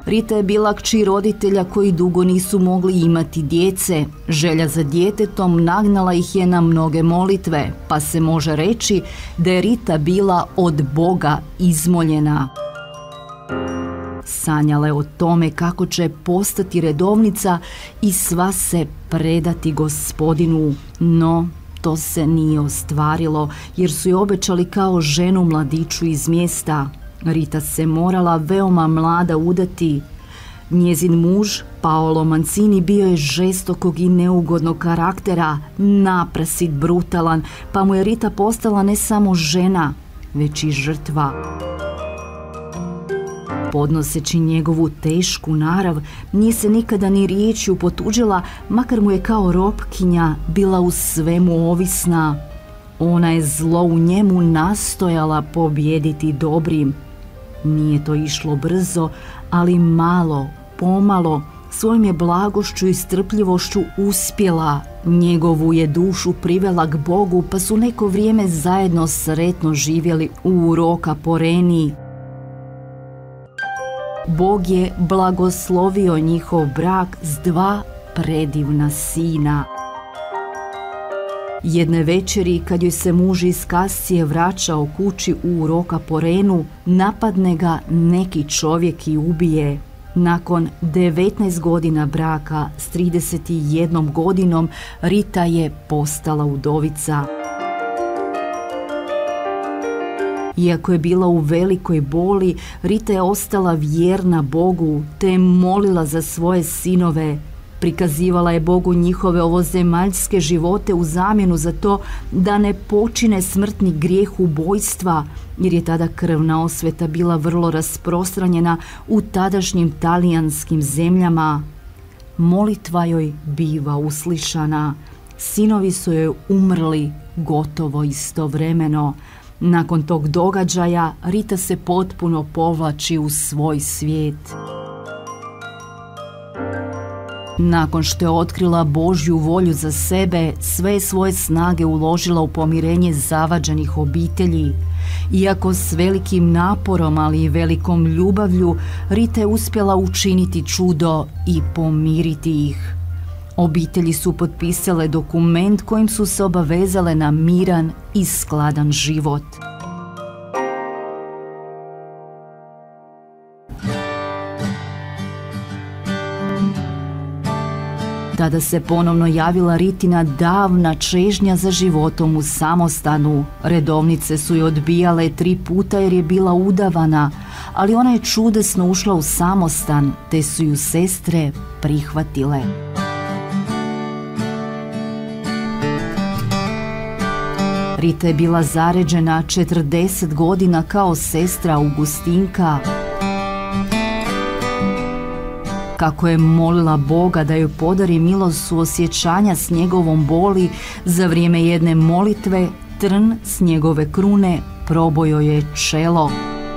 Rita je bila kći roditelja koji dugo nisu mogli imati djece. Želja za djetetom nagnala ih je na mnoge molitve, pa se može reći da je Rita bila od Boga izmoljena. Sanjala je o tome kako će postati redovnica i sva se predati Gospodinu, no to se nije ostvarilo jer su je obećali kao ženu mladiću iz mjesta. Rita se morala veoma mlada udati. Njezin muž, Paolo Mancini, bio je žestokog i neugodnog karaktera, naprasit brutalan, pa mu je Rita postala ne samo žena, već i žrtva. Podnoseći njegovu tešku narav, nije se nikada ni riječju potuđila, makar mu je kao robkinja bila u svemu ovisna. Ona je zlo u njemu nastojala pobijediti dobrim. Nije to išlo brzo, ali malo, pomalo, svojom je blagošću i strpljivošću uspjela. Njegovu je dušu privela k Bogu, pa su neko vrijeme zajedno sretno živjeli u Roca Poreni. Bog je blagoslovio njihov brak s 2 predivna sina. Jedne večeri, kad joj se muž iz Kascije vraćao kući u Roca Porenu, napadne ga neki čovjek i ubije. Nakon 19 godina braka s 31 godinom, Rita je postala udovica. Iako je bila u velikoj boli, Rita je ostala vjerna Bogu te je molila za svoje sinove. Prikazivala je Bogu njihove ovozemaljske živote u zamjenu za to da ne počine smrtni grijeh ubojstva, jer je tada krvna osveta bila vrlo rasprostranjena u tadašnjim talijanskim zemljama. Molitva joj biva uslišana. Sinovi su joj umrli gotovo istovremeno. Nakon tog događaja Rita se potpuno povlači u svoj svijet. Nakon što je otkrila Božju volju za sebe, sve svoje snage uložila u pomirenje zavađenih obitelji. Iako s velikim naporom, ali i velikom ljubavlju, Rita je uspjela učiniti čudo i pomiriti ih. Obitelji su potpisale dokument kojim su se obavezale na miran i skladan život. Tada se ponovno javila Ritina davna čežnja za životom u samostanu. Redovnice su je odbijale 3 puta jer je bila udavana, ali ona je čudesno ušla u samostan, te su ju sestre prihvatile. Rita je bila zaređena 40 godina kao sestra Augustinka. Kako je molila Boga da joj podari milost suosjećanja s njegovom boli, za vrijeme jedne molitve trn s njegove krune probojao je čelo.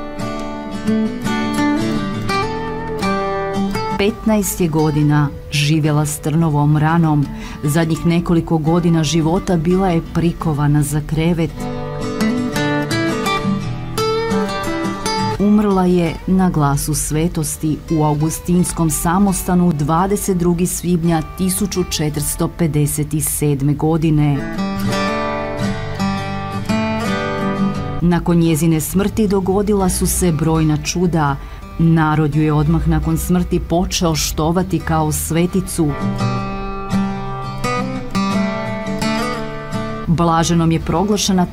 15 je godina živjela s trnovom ranom. Zadnjih nekoliko godina života bila je prikovana za krevet. Umrla je na glasu svetosti u augustinskom samostanu 22. svibnja 1457. godine. Nakon njezine smrti dogodila su se brojna čuda. Narod ju je odmah nakon smrti počeo štovati kao sveticu. Blaženom je proglašena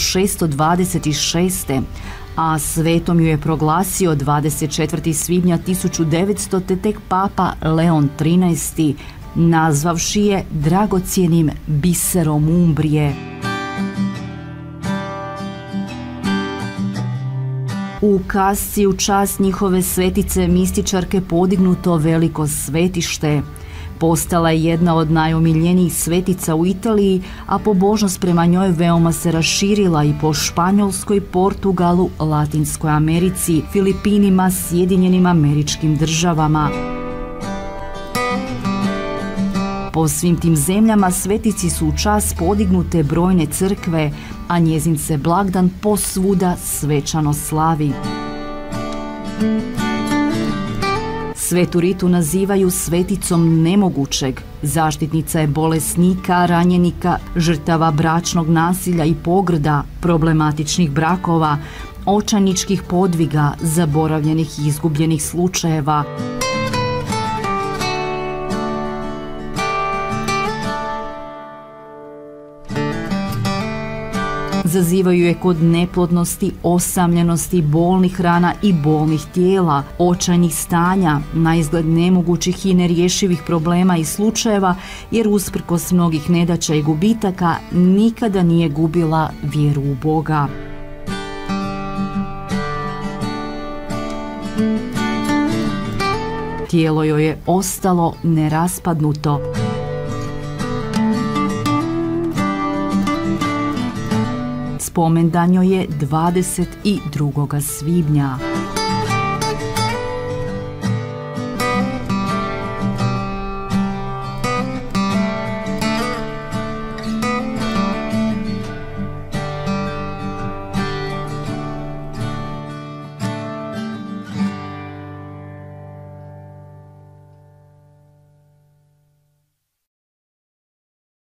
1626. a svetom ju je proglasio 24. svibnja 1900. te tek papa Leon XIII, nazvavši je dragocjenim biserom Umbrije. U Kasci u čast njihove svetice mističarke podignuto veliko svetište. Postala je jedna od najomiljenijih svetica u Italiji, a pobožnost prema njoj veoma se raširila i po Španjolskoj, Portugalu, Latinskoj Americi, Filipinima, Sjedinjenim Američkim Državama. Po svim tim zemljama svetici su u čast podignute brojne crkve, a njezin se blagdan posvuda svečano slavi. Svetu Ritu nazivaju sveticom nemogućeg. Zaštitnica je bolesnika, ranjenika, žrtava bračnog nasilja i pogrda, problematičnih brakova, očajničkih podviga, zaboravljenih i izgubljenih slučajeva. Zazivaju je kod neplodnosti, osamljenosti, bolnih rana i bolnih tijela, očajnih stanja, naizgled nemogućih i nerješivih problema i slučajeva, jer usprkos mnogih nedaća i gubitaka nikada nije gubila vjeru u Boga. Tijelo joj je ostalo neraspadnuto. Spomendan joj je 22. svibnja.